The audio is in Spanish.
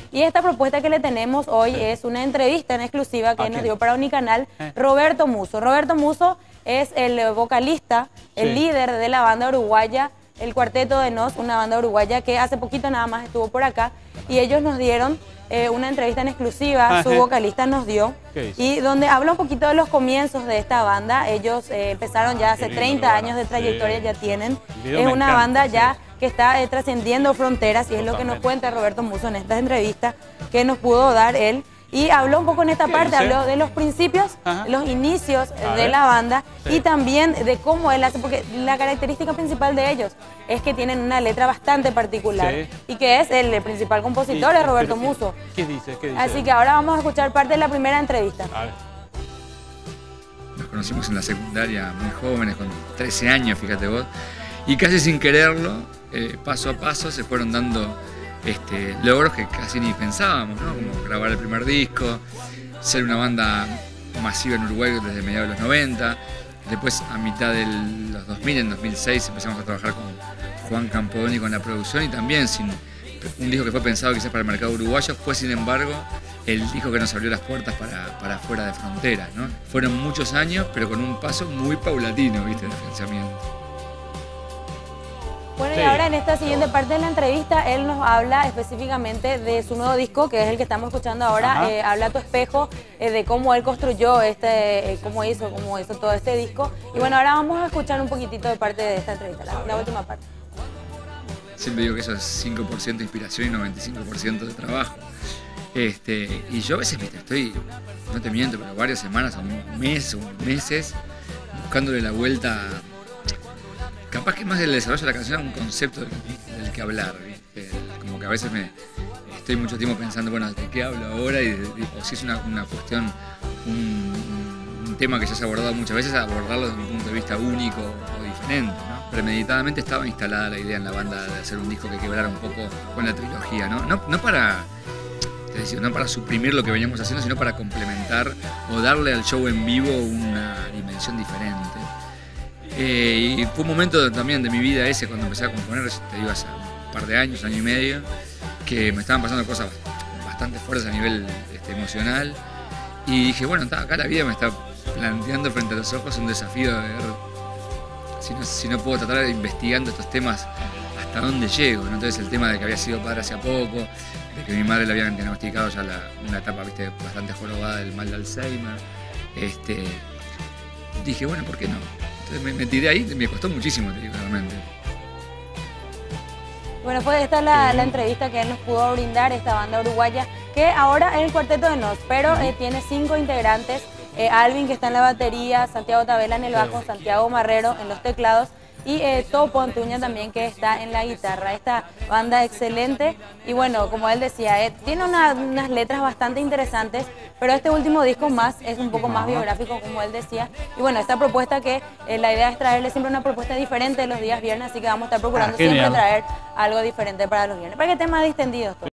Y esta propuesta que le tenemos hoy es una entrevista en exclusiva que nos dio para Unicanal Roberto Musso. Roberto Musso es el vocalista, el líder de la banda uruguaya, el Cuarteto de Nos, una banda uruguaya que hace poquito nada más estuvo por acá y ellos nos dieron una entrevista en exclusiva, su vocalista nos dio, y donde habla un poquito de los comienzos de esta banda. Ellos empezaron ya hace 30 años de trayectoria, ya tienen, es una banda ya que está trascendiendo fronteras y es lo que nos cuenta Roberto Musso en esta entrevista que nos pudo dar él. Y habló un poco en esta parte, habló de los principios, los inicios de la banda y también de cómo él hace, porque la característica principal de ellos es que tienen una letra bastante particular y que es el principal compositor, es Roberto Musso. ¿Qué dice? Así que ahora vamos a escuchar parte de la primera entrevista. Nos conocimos en la secundaria muy jóvenes, con 13 años, fíjate vos, y casi sin quererlo, paso a paso se fueron dando logros que casi ni pensábamos, ¿no? Como grabar el primer disco, ser una banda masiva en Uruguay desde mediados de los 90. Después, a mitad de los 2000, en 2006, empezamos a trabajar con Juan Campodónico con la producción y también sin un disco que fue pensado quizás para el mercado uruguayo, fue sin embargo el disco que nos abrió las puertas para fuera de fronteras, ¿no? Fueron muchos años, pero con un paso muy paulatino, ¿viste?, de financiamiento. Bueno, y ahora en esta siguiente parte de la entrevista, él nos habla específicamente de su nuevo disco, que es el que estamos escuchando ahora, Habla tu espejo, de cómo él construyó cómo hizo todo este disco. Y bueno, ahora vamos a escuchar un poquitito de parte de esta entrevista, la última parte. Siempre digo que eso es 5% de inspiración y 95% de trabajo. Y yo a veces estoy, no te miento, pero varias semanas o meses buscándole la vuelta. Capaz que más del desarrollo de la canción, un concepto del que hablar, ¿viste? Como que a veces estoy mucho tiempo pensando, bueno, ¿de qué hablo ahora? O si es una cuestión, un tema que ya se ha abordado muchas veces, abordarlo desde un punto de vista único o diferente, ¿no? Premeditadamente estaba instalada la idea en la banda de hacer un disco que quebrara un poco con la trilogía, ¿no? No para suprimir lo que veníamos haciendo, sino para complementar o darle al show en vivo una dimensión diferente. Y fue un momento también de mi vida ese, cuando empecé a componer, te digo, hace un par de años, año y medio, que me estaban pasando cosas bastante fuertes a nivel emocional. Y dije, bueno, acá la vida me está planteando frente a los ojos un desafío de ver si no puedo tratar de investigando estos temas hasta dónde llego, ¿no? Entonces el tema de que había sido padre hace poco, de que mi madre le habían diagnosticado ya una etapa, viste, bastante jorobada del mal de Alzheimer. Dije, bueno, ¿por qué no? Entonces me tiré ahí, me costó muchísimo, te digo, realmente. Bueno, pues esta es la entrevista que él nos pudo brindar, esta banda uruguaya, que ahora es el Cuarteto de Nos, pero tiene 5 integrantes. Alvin, que está en la batería, Santiago Tabela en el bajo, Santiago Marrero en los teclados y Topo Antuña también, que está en la guitarra. Esta banda excelente y bueno, como él decía, tiene unas letras bastante interesantes, pero este último disco es un poco más biográfico, como él decía. Y bueno, esta propuesta que la idea es traerle siempre una propuesta diferente los días viernes, así que vamos a estar procurando siempre traer algo diferente para los viernes, para que estén más distendidos todos.